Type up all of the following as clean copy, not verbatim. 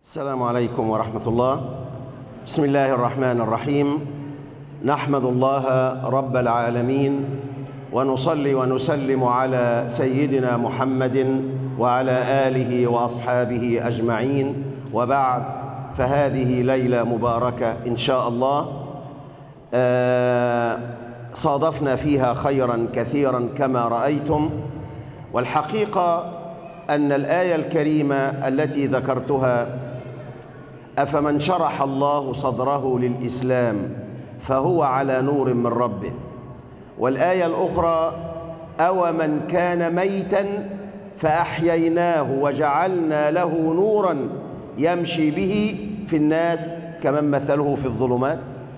السلام عليكم ورحمة الله. بسم الله الرحمن الرحيم. نحمد الله رب العالمين ونصلي ونسلم على سيدنا محمد وعلى آله وأصحابه أجمعين، وبعد، فهذه ليلة مباركة إن شاء الله صادفنا فيها خيرا كثيرا كما رأيتم. والحقيقة أن الآية الكريمة التي ذكرتها: أفمن شرح الله صدره للإسلام فهو على نور من ربه، والآية الأخرى: أومن كان ميتا فأحييناه وجعلنا له نورا يمشي به في الناس كمن مثله في الظلمات.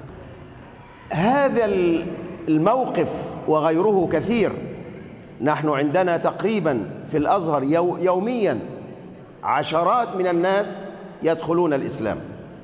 هذا الموقف وغيره كثير. نحن عندنا تقريبا في الأزهر يوميا عشرات من الناس يدخلون الإسلام.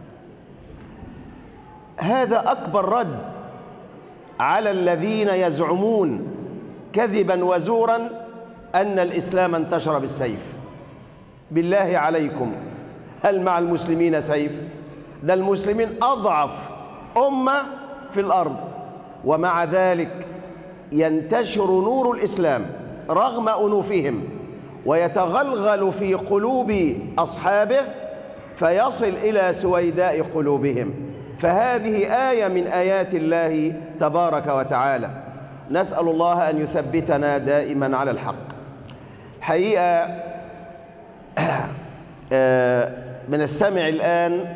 هذا أكبر رد على الذين يزعمون كذبا وزورا أن الإسلام انتشر بالسيف. بالله عليكم، هل مع المسلمين سيف؟ ده المسلمين أضعف أمة في الأرض، ومع ذلك ينتشر نور الإسلام رغم أنوفهم ويتغلغل في قلوب أصحابه فيصل إلى سويداء قلوبهم. فهذه آية من آيات الله تبارك وتعالى. نسأل الله أن يثبتنا دائما على الحق. حقيقة بنستمع الآن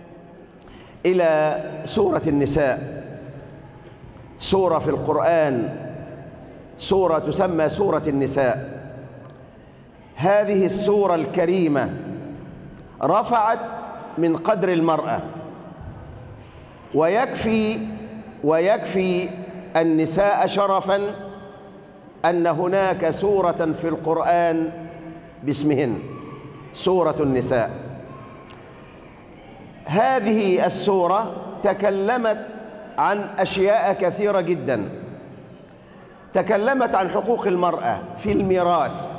إلى سورة النساء، سورة في القرآن، سورة تسمى سورة النساء. هذه السورة الكريمة رفعت من قدر المرأة، ويكفي النساء شرفا أن هناك سورة في القرآن باسمهن، سورة النساء. هذه السورة تكلمت عن أشياء كثيرة جدا. تكلمت عن حقوق المرأة في الميراث.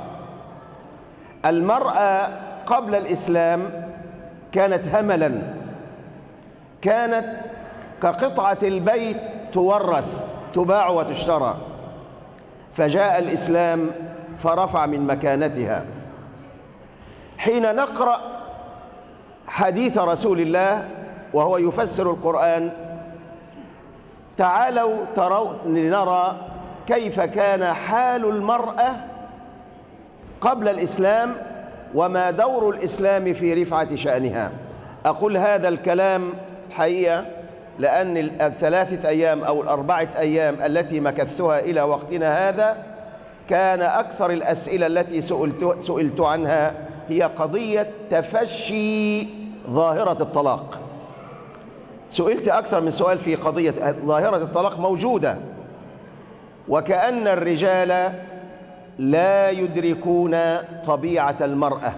المرأة قبل الإسلام كانت هملا، كانت كقطعة البيت تورث، تباع وتشترى. فجاء الإسلام فرفع من مكانتها. حين نقرأ حديث رسول الله وهو يفسر القرآن، تعالوا لنرى كيف كان حال المرأة قبل الإسلام وما دور الإسلام في رفعة شأنها. أقول هذا الكلام الحقيقة لأن الثلاثة أيام أو الأربعة أيام التي مكثتها إلى وقتنا هذا كان أكثر الأسئلة التي سئلت عنها هي قضية تفشي ظاهرة الطلاق. سئلت أكثر من سؤال في قضية ظاهرة الطلاق موجودة، وكأن الرجال لا يدركون طبيعة المرأة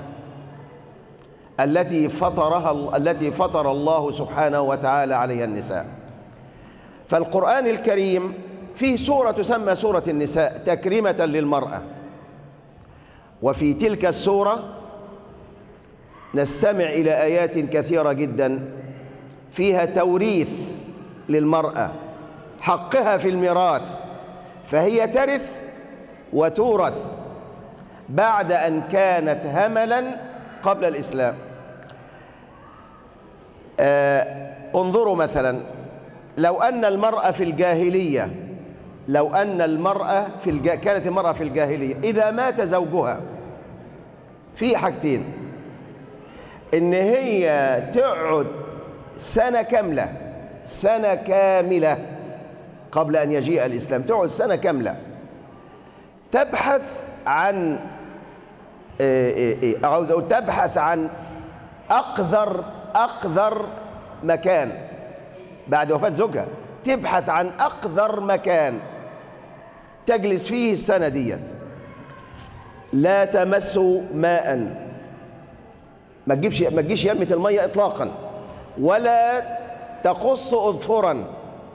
التي فطر الله سبحانه وتعالى عليها النساء. فالقرآن الكريم فيه سورة تسمى سورة النساء تكريمة للمرأة، وفي تلك السورة نستمع إلى آيات كثيرة جدا فيها توريث للمرأة، حقها في الميراث، فهي ترث وتورث بعد أن كانت هملا قبل الإسلام. انظروا مثلا، لو أن المرأة في الجاهلية، كانت المرأة في الجاهلية إذا مات زوجها في حاجتين: إن هي تقعد سنة كاملة قبل أن يجيء الإسلام، تقعد سنة كاملة تبحث عن تبحث عن أقذر مكان بعد وفاة زوجها، تبحث عن أقذر مكان تجلس فيه السنة ديت. لا تمس ماء، ما تجيش يرمة المية إطلاقا، ولا تقص أظفرا،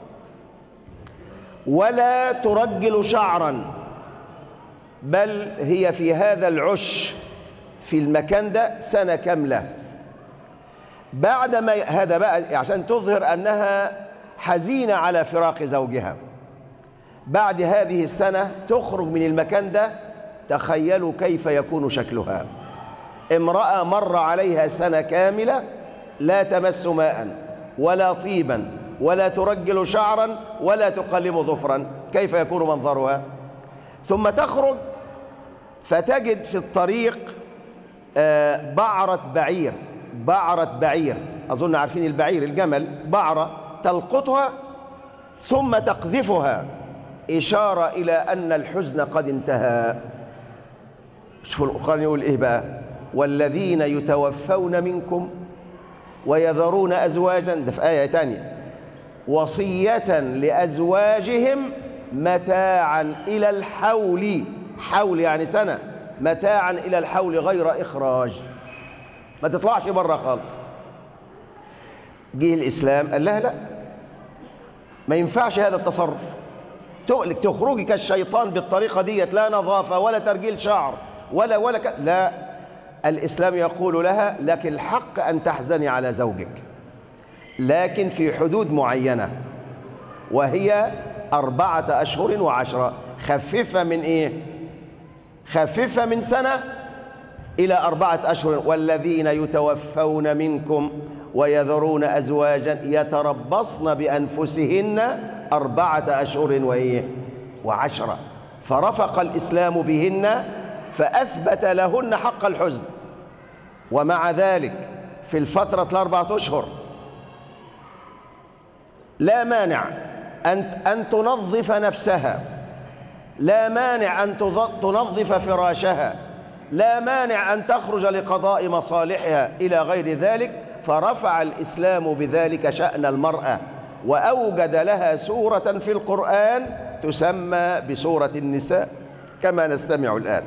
ولا ترجل شعرا، بل هي في هذا العش في المكان ده سنة كاملة. بعد ما هذا بقى عشان تظهر أنها حزينة على فراق زوجها. بعد هذه السنة تخرج من المكان ده، تخيلوا كيف يكون شكلها. امرأة مر عليها سنة كاملة لا تمس ماء ولا طيبا ولا ترجل شعرا ولا تقلم ظفرا، كيف يكون منظرها؟ ثم تخرج فتجد في الطريق بعرة بعير، بعرة بعير، أظن عارفين البعير الجمل، بعرة تلقطها ثم تقذفها، إشارة إلى أن الحزن قد انتهى. شوفوا القرآن يقول إيه بقى؟ والذين يتوفون منكم ويذرون أزواجا، ده في آية تانية، وصية لأزواجهم متاعا إلى الحول، حول يعني سنة، متاعا إلى الحول غير إخراج، ما تطلعش بره خالص. جه الإسلام قال لها لا، ما ينفعش هذا التصرف، تخرجي كالشيطان بالطريقة ديت، لا نظافة ولا ترجيل شعر ولا لا. الإسلام يقول لها لك الحق أن تحزني على زوجك، لكن في حدود معينة، وهي 4 أشهر و10. خففة من إيه؟ خففة من سنة إلى 4 أشهر. والذين يتوفون منكم ويذرون أزواجا يتربصن بأنفسهن 4 أشهر و10. فرفق الإسلام بهن فأثبت لهن حق الحزن. ومع ذلك في الفترة 4 أشهر لا مانع أن تنظف نفسها، لا مانع أن تنظف فراشها، لا مانع أن تخرج لقضاء مصالحها إلى غير ذلك. فرفع الإسلام بذلك شأن المرأة، وأوجد لها سورة في القرآن تسمى بسورة النساء كما نستمع الآن.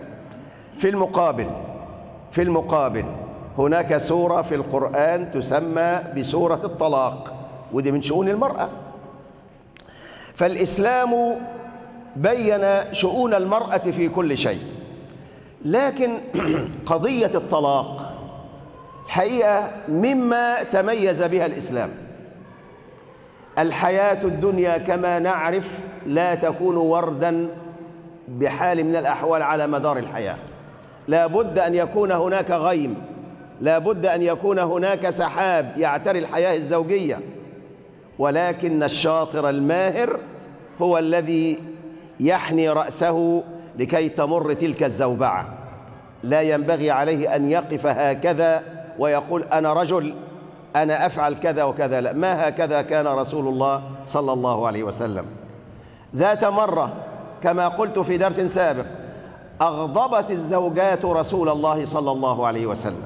في المقابل هناك سورة في القرآن تسمى بسورة الطلاق، ودي من شؤون المرأة. فالإسلام بين شؤون المرأة في كل شيء، لكن قضية الطلاق الحقيقة مما تميز بها الإسلام. الحياة الدنيا كما نعرف لا تكون وردا بحال من الأحوال على مدار الحياة، لا بد أن يكون هناك غيم، لا بد أن يكون هناك سحاب يعتري الحياة الزوجية. ولكن الشاطر الماهر هو الذي يحني رأسه لكي تمر تلك الزوبعة. لا ينبغي عليه أن يقف هكذا ويقول أنا رجل أنا أفعل كذا وكذا، لا، ما هكذا كان رسول الله صلى الله عليه وسلم. ذات مرة كما قلت في درس سابق أغضبت الزوجات رسول الله صلى الله عليه وسلم.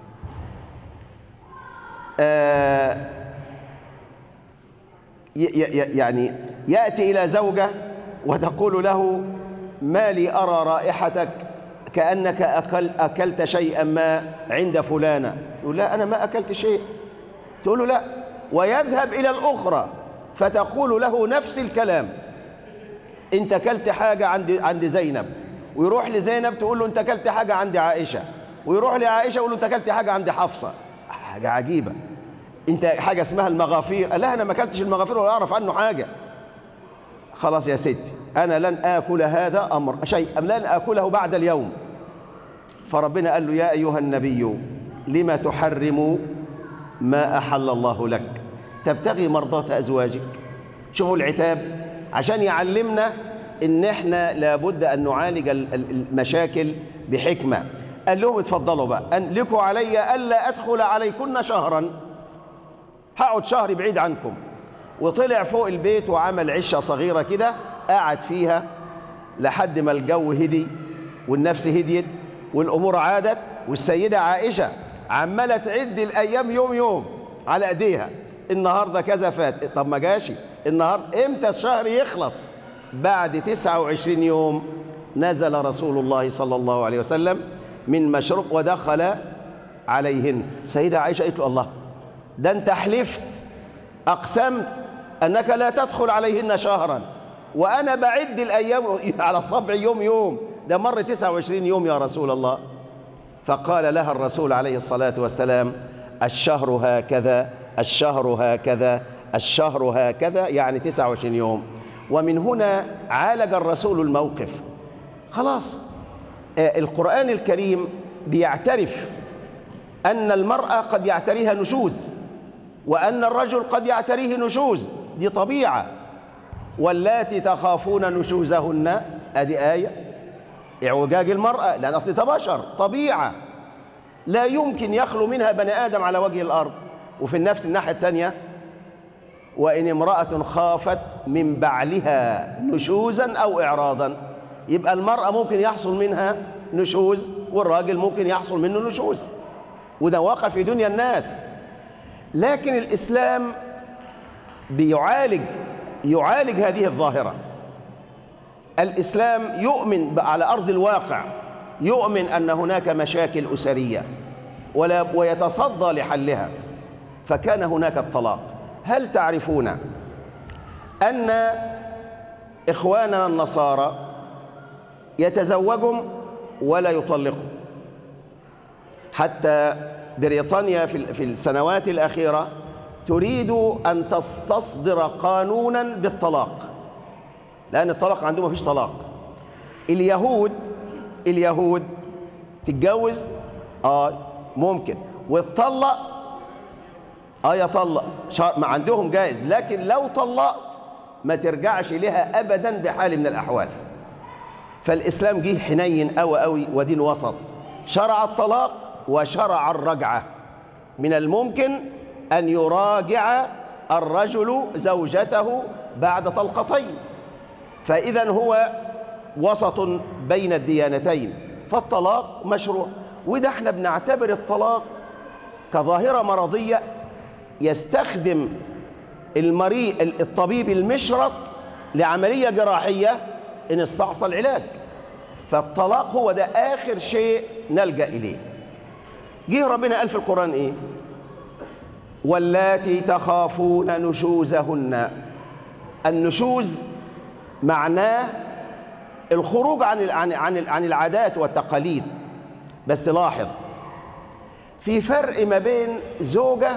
يعني يأتي إلى زوجة وتقول له ما لي أرى رائحتك كأنك أكلت شيئا ما عند فلانة، يقول لا أنا ما أكلت شيء، تقول له لا، ويذهب إلى الأخرى فتقول له نفس الكلام، أنت أكلت حاجة عند زينب، ويروح لزينب تقول له أنت أكلت حاجة عند عائشة، ويروح لعائشة يقول له أنت أكلت حاجة عند حفصة. حاجة عجيبة. أنت حاجة اسمها المغافير، لا أنا ما أكلتش المغافير ولا أعرف عنه حاجة. خلاص يا ستي أنا لن آكل هذا أمر شيء، لن آكله بعد اليوم. فربنا قال له يا أيها النبي لما تحرم ما أحل الله لك تبتغي مرضاة أزواجك. شوفوا العتاب عشان يعلمنا إن إحنا لابد أن نعالج المشاكل بحكمة. قال لهم اتفضلوا بقى أنلكوا علي ألا أدخل عليكن شهرا، هقعد شهر بعيد عنكم. وطلع فوق البيت وعمل عشة صغيرة كده قعد فيها لحد ما الجو هدي والنفس هديت والأمور عادت. والسيدة عائشة عمالة تعد الأيام يوم يوم على أيديها، النهاردة كذا فات، طب ما جاشي النهاردة، إمتى الشهر يخلص؟ بعد 29 يوم نزل رسول الله صلى الله عليه وسلم من مشرق ودخل عليهن. سيدة عائشة قالت له الله، ده أنت حلفت أقسمت أنك لا تدخل عليهن شهرا، وأنا بعد الأيام على صبع يوم يوم، ده مر 29 يوم يا رسول الله. فقال لها الرسول عليه الصلاة والسلام الشهر هكذا، الشهر هكذا، الشهر هكذا، يعني 29 يوم. ومن هنا عالج الرسول الموقف. خلاص القرآن الكريم بيعترف أن المرأة قد يعتريها نشوز، وأن الرجل قد يعتريه نشوز، دي طبيعة. واللاتي تخافون نشوزهن، أدي آية اعوجاج المرأة، لأن أصل ده بشر، طبيعة لا يمكن يخلو منها بني آدم على وجه الأرض. وفي النفس الناحية الثانية وإن امرأة خافت من بعلها نشوزا أو إعراضا، يبقى المرأة ممكن يحصل منها نشوز والراجل ممكن يحصل منه نشوز، وده واقع في دنيا الناس. لكن الإسلام يعالج هذه الظاهرة. الإسلام يؤمن على أرض الواقع، يؤمن أن هناك مشاكل أسرية ويتصدى لحلها. فكان هناك الطلاق. هل تعرفون أن إخواننا النصارى يتزوجهم ولا يطلقوا؟ حتى بريطانيا في السنوات الأخيرة تريد أن تصدر قانونا بالطلاق، لأن الطلاق عندهم ما فيش طلاق. اليهود تتجوز ممكن، وتطلق يطلق ما عندهم جائز، لكن لو طلقت ما ترجعش لها أبدا بحال من الأحوال. فالإسلام جه حنين قوي ودين وسط، شرع الطلاق وشرع الرجعة. من الممكن أن يراجع الرجل زوجته بعد طلقتين، فإذا هو وسط بين الديانتين، فالطلاق مشروع. وده احنا بنعتبر الطلاق كظاهرة مرضية يستخدم الطبيب المشرط لعملية جراحية إن استحصل علاج. فالطلاق هو ده آخر شيء نلجأ إليه. جه ربنا قال في القرآن إيه؟ واللاتي تخافون نشوزهن. النشوز معناه الخروج عن العادات والتقاليد. بس لاحظ في فرق ما بين زوجة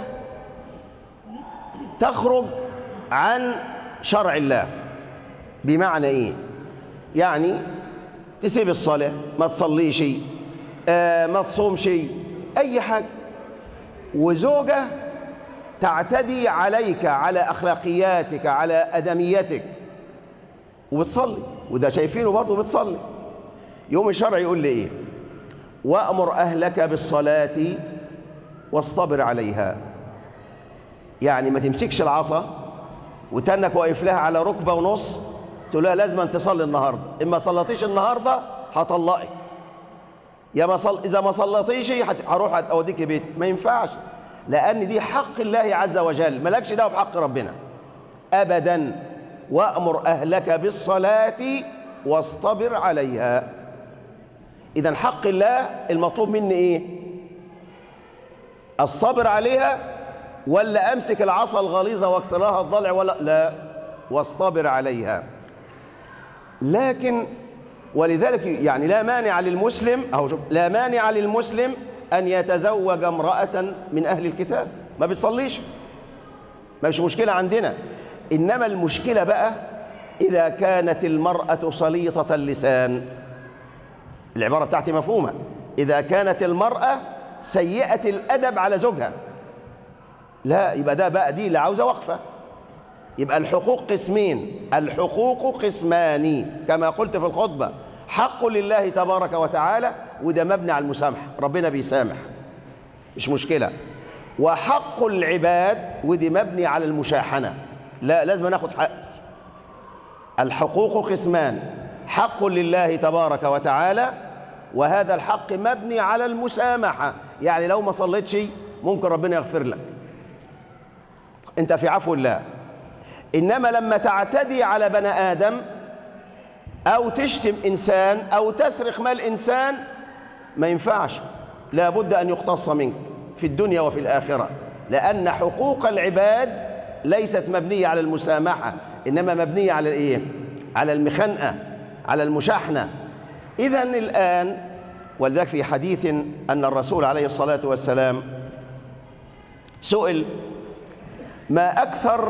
تخرج عن شرع الله. بمعنى ايه؟ يعني تسيب الصلاة، ما تصليش، ما تصومش، اي حاجة. وزوجة تعتدي عليك، على اخلاقياتك، على ادميتك، وبتصلي، وده شايفينه برضه بتصلي. يوم الشرع يقول لي ايه؟ وأمر أهلك بالصلاة واصطبر عليها. يعني ما تمسكش العصا وتنك واقف لها على ركبة ونص تقول لها لازم أن تصلي النهاردة، إما صلتيش النهاردة هطلقك، إذا ما صلتيش هروح أوديك بيتك. ما ينفعش، لأن دي حق الله عز وجل، مالكش دعوة بحق ربنا أبدا. وأمر أهلك بالصلاة واصطبر عليها. إذن حق الله المطلوب مني إيه؟ الصبر عليها، ولا أمسك العصا الغليظة واكسرها الضلع؟ ولا لا، واصطبر عليها. لكن ولذلك يعني لا مانع للمسلم، أو شوف، لا مانع للمسلم أن يتزوج امرأة من أهل الكتاب ما بتصليش، مش مشكلة عندنا. إنما المشكلة بقى إذا كانت المرأة صليطة اللسان. العبارة بتاعتي مفهومة. إذا كانت المرأة سيئة الأدب على زوجها، لا، يبقى ده بقى دي اللي عاوزة وقفة. يبقى الحقوق قسمين، الحقوق قسمان كما قلت في الخطبة. حق لله تبارك وتعالى، وده مبني على المسامحة، ربنا بيسامح مش مشكلة. وحق العباد، ودي مبني على المشاحنة، لا، لازم ناخد حق. الحقوق قسمان، حق لله تبارك وتعالى، وهذا الحق مبني على المسامحة. يعني لو ما صليتش ممكن ربنا يغفر لك، انت في عفو الله. انما لما تعتدي على بني آدم او تشتم انسان او تسرق مال انسان ما ينفعش، لابد ان يقتص منك في الدنيا وفي الآخرة، لأن حقوق العباد ليست مبنية على المسامحة، إنما مبنية على الإيه؟ على المخنقة، على المشاحنة. إذن الآن ولذلك في حديث أن الرسول عليه الصلاة والسلام سئل ما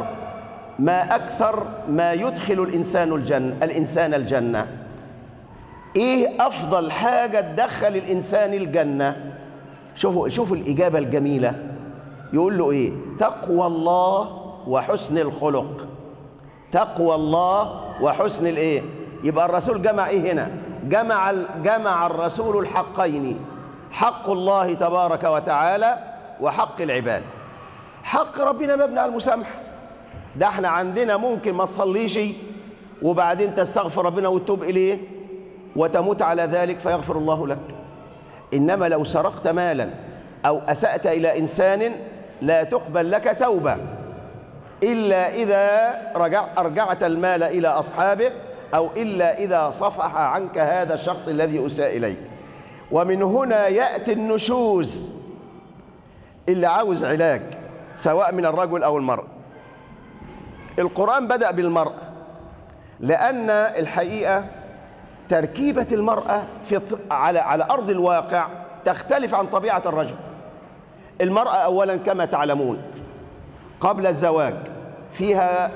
أكثر ما يدخل الإنسان الجنة، إيه أفضل حاجة تدخل الإنسان الجنة؟ شوفوا الإجابة الجميلة، يقول له إيه؟ تقوى الله وحسن الخلق. تقوى الله وحسن الإيه؟ يبقى الرسول جمع إيه هنا؟ جمع الرسول الحقين، حق الله تبارك وتعالى وحق العباد. حق ربنا مبني على المسامحة، ده احنا عندنا ممكن ما تصليش وبعدين تستغفر ربنا وتتوب إليه وتموت على ذلك فيغفر الله لك. إنما لو سرقت مالا أو أسأت إلى إنسان لا تقبل لك توبة إلا إذا أرجعت المال إلى أصحابه، أو إلا إذا صفح عنك هذا الشخص الذي أساء إليك. ومن هنا يأتي النشوز اللي عاوز علاج سواء من الرجل أو المرأة. القرآن بدأ بالمرأة لأن الحقيقة تركيبة المرأة على أرض الواقع تختلف عن طبيعة الرجل. المرأة أولا كما تعلمون قبل الزواج فيها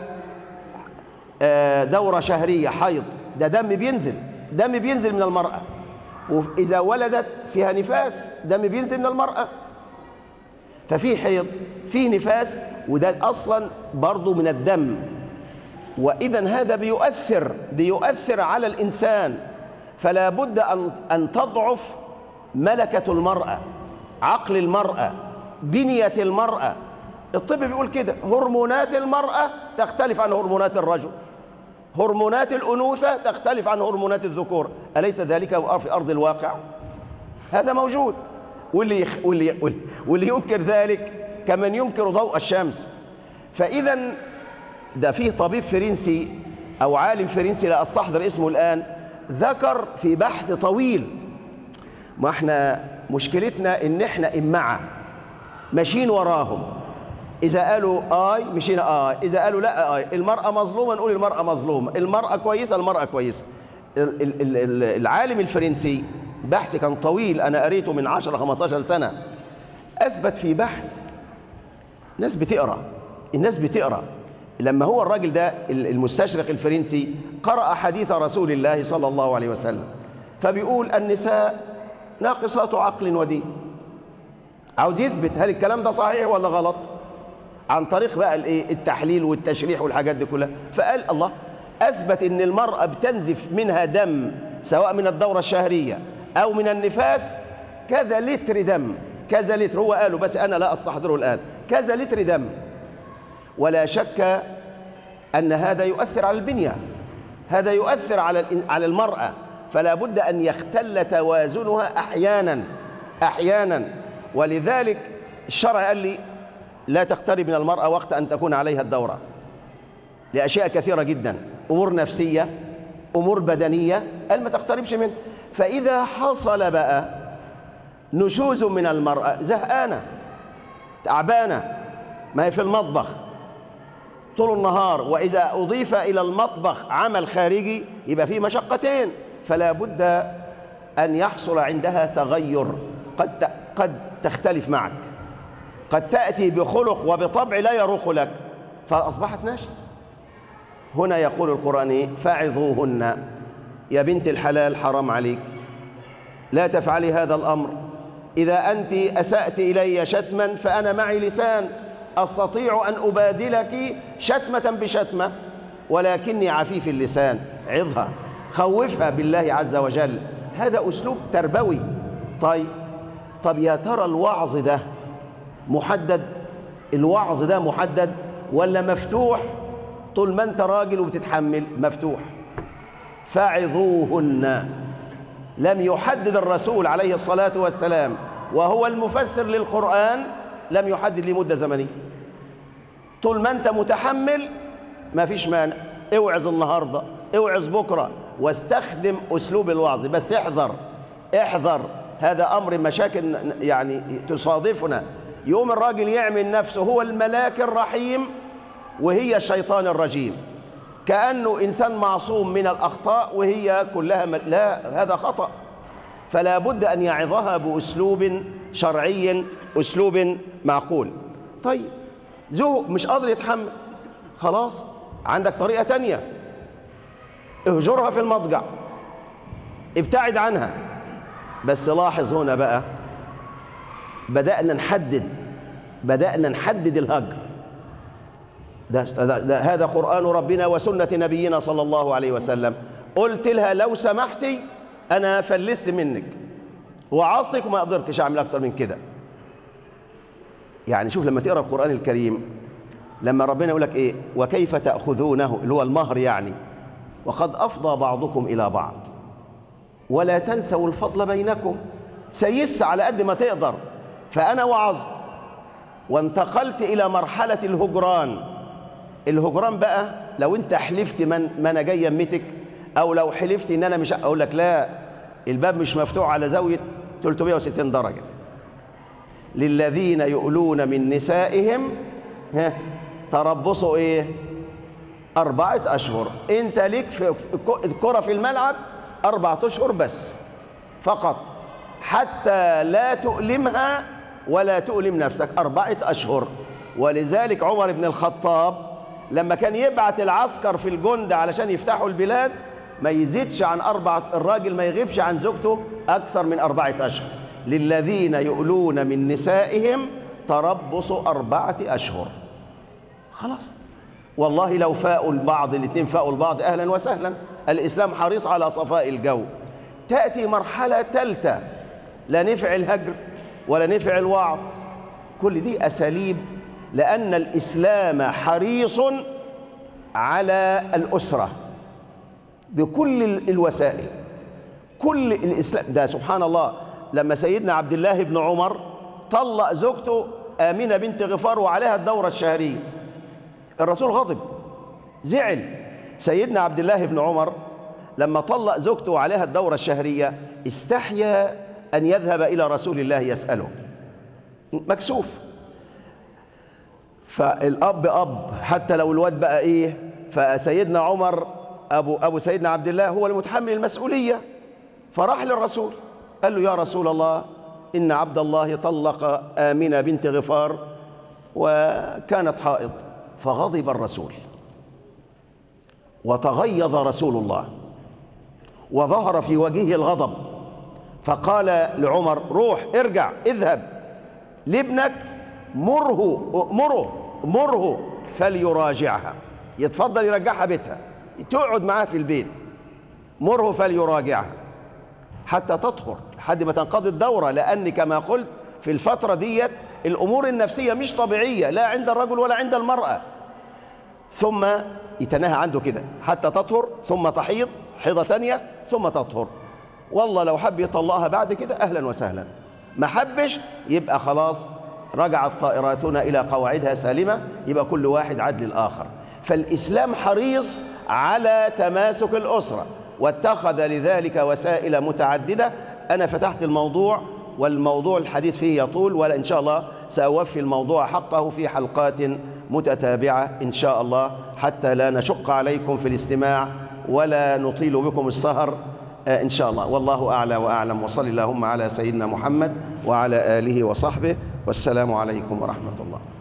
دورة شهرية، حيض، ده دم بينزل من المرأة، وإذا ولدت فيها نفاس، دم بينزل من المرأة، ففي حيض فيه نفاس، وده أصلا برضو من الدم. وإذن هذا بيؤثر على الإنسان، فلا بد أن تضعف ملكة المرأة، عقل المرأة، بنية المرأة. الطب بيقول كده، هرمونات المرأة تختلف عن هرمونات الرجل، هرمونات الأنوثة تختلف عن هرمونات الذكور. أليس ذلك في أرض الواقع؟ هذا موجود. واللي ينكر ذلك كمن ينكر ضوء الشمس. فإذا ده فيه طبيب فرنسي أو عالم فرنسي لا أستحضر اسمه الآن، ذكر في بحث طويل، ما احنا مشكلتنا إن احنا إمعة ماشيين وراهم، إذا قالوا آي مشينا آي، إذا قالوا لا آي، المرأة مظلومة نقول المرأة مظلومة، المرأة كويسة المرأة كويسة. العالم الفرنسي بحث كان طويل، أنا قريته من 10-15 سنة، أثبت في بحث الناس بتقرأ. لما هو الراجل ده المستشرق الفرنسي قرأ حديث رسول الله صلى الله عليه وسلم، فبيقول النساء ناقصات عقل ودين. عاوز يثبت هل الكلام ده صحيح ولا غلط عن طريق بقى التحليل والتشريح والحاجات دي كلها. فقال الله أثبت إن المرأة بتنزف منها دم سواء من الدورة الشهرية أو من النفاس كذا لتر دم، كذا لتر، هو قاله بس أنا لا أستحضره الآن، كذا لتر دم. ولا شك أن هذا يؤثر على البنية، هذا يؤثر على المرأة، فلا بد أن يختل توازنها أحيانا. ولذلك الشرع قال لي لا تقترب من المرأة وقت أن تكون عليها الدورة لأشياء كثيرة جدا، أمور نفسية، أمور بدنية، قال ما تقتربش منه. فإذا حصل بقى نشوز من المرأة، زهقانة تعبانة، ما هي في المطبخ طول النهار، وإذا أضيف إلى المطبخ عمل خارجي يبقى فيه مشقتين، فلا بد أن يحصل عندها تغير. قد تختلف معك، قد تأتي بخلق وبطبع لا يروق لك فأصبحت ناشز. هنا يقول القرآن فاعظوهن، يا بنت الحلال حرام عليك، لا تفعلي هذا الأمر. إذا أنت أسأت إلي شتما فأنا معي لسان، أستطيع أن أبادلك شتمة بشتمة، ولكني عفيف اللسان. عظها، خوفها بالله عز وجل، هذا أسلوب تربوي. طيب يا ترى الوعظ ده محدد؟ الوعظ ده محدد ولا مفتوح؟ طول ما أنت راجل وبتتحمل مفتوح. فاعظوهن، لم يحدد الرسول عليه الصلاة والسلام وهو المفسر للقرآن، لم يحدد لي مدة زمنية. طول ما أنت متحمل ما فيش مانع، اوعظ النهاردة، اوعظ بكرة، واستخدم أسلوب الوعظ. بس احذر، هذا أمر مشاكل يعني تصادفنا. يوم الراجل يعمل نفسه هو الملاك الرحيم وهي الشيطان الرجيم، كأنه إنسان معصوم من الأخطاء وهي كلها لا، هذا خطأ. فلا بد أن يعظها بأسلوب شرعي، أسلوب معقول. طيب زهق مش قادر يتحمل، خلاص عندك طريقة تانية، اهجرها في المضجع، ابتعد عنها. بس لاحظ هنا بقى بدأنا نحدد الهجر. هذا قرآن ربنا وسنة نبينا صلى الله عليه وسلم. قلت لها لو سمحتي أنا فلست منك وعصتك وما قدرتش أعمل أكثر من كده. يعني شوف لما تقرأ القرآن الكريم، لما ربنا يقول لك إيه وكيف تأخذونه، اللي هو المهر يعني، وقد أفضى بعضكم إلى بعض ولا تنسوا الفضل بينكم، سيس على قد ما تقدر. فأنا وعظت وانتقلت إلى مرحلة الهجران. الهجران بقى لو أنت حلفت ما أنا جاي يمتك، أو لو حلفت إن أنا مش أقول لك لا، الباب مش مفتوح على زاوية 360 درجة. للذين يؤلون من نسائهم تربصوا إيه؟ 4 أشهر. أنت ليك في الكرة في الملعب 4 أشهر بس فقط، حتى لا تؤلمها ولا تؤلم نفسك. 4 أشهر. ولذلك عمر بن الخطاب لما كان يبعت العسكر في الجند علشان يفتحوا البلاد ما يزيدش عن 4، الراجل ما يغيبش عن زوجته أكثر من 4 أشهر. للذين يؤلون من نسائهم تربص 4 أشهر. خلاص. والله لو فاقوا البعض، الاثنين فاقوا البعض، أهلا وسهلا. الإسلام حريص على صفاء الجو. تأتي مرحلة ثالثة، لا نفع الهجر ولا نفع الوعظ، كل دي أساليب، لأن الإسلام حريص على الأسرة بكل الوسائل. كل الإسلام ده سبحان الله، لما سيدنا عبد الله بن عمر طلق زوجته آمنة بنت غفار وعليها الدورة الشهرية، الرسول غضب زعل. سيدنا عبد الله بن عمر لما طلق زوجته وعليها الدورة الشهرية استحيا أن يذهب إلى رسول الله يسأله، مكسوف. فالأب أب حتى لو الواد بقى إيه، فسيدنا عمر أبو سيدنا عبد الله هو المتحمل المسؤولية، فراح للرسول قال له يا رسول الله إن عبد الله طلق آمنة بنت غفار وكانت حائض. فغضب الرسول وتغيظ رسول الله وظهر في وجهه الغضب، فقال لعمر روح ارجع اذهب لابنك مره فليراجعها، يتفضل يرجعها بيتها، تقعد معاه في البيت، مره فليراجعها حتى تطهر، لحد ما تنقضي الدورة. لأن كما قلت في الفترة ديت الأمور النفسية مش طبيعية لا عند الرجل ولا عند المرأة. ثم يتناهى عنده كده حتى تطهر، ثم تحيض حيضة تانية، ثم تطهر. والله لو حب يطلقها بعد كده أهلا وسهلا، ما حبش يبقى خلاص رجعت طائراتنا إلى قواعدها سالمة، يبقى كل واحد عدل الآخر. فالإسلام حريص على تماسك الأسرة واتخذ لذلك وسائل متعددة. أنا فتحت الموضوع والموضوع الحديث فيه يطول، وإن شاء الله سأوفي الموضوع حقه في حلقات متتابعة إن شاء الله، حتى لا نشق عليكم في الاستماع ولا نطيل بكم السهر إن شاء الله. والله أعلى وأعلم، وصل اللهم على سيدنا محمد وعلى آله وصحبه، والسلام عليكم ورحمة الله.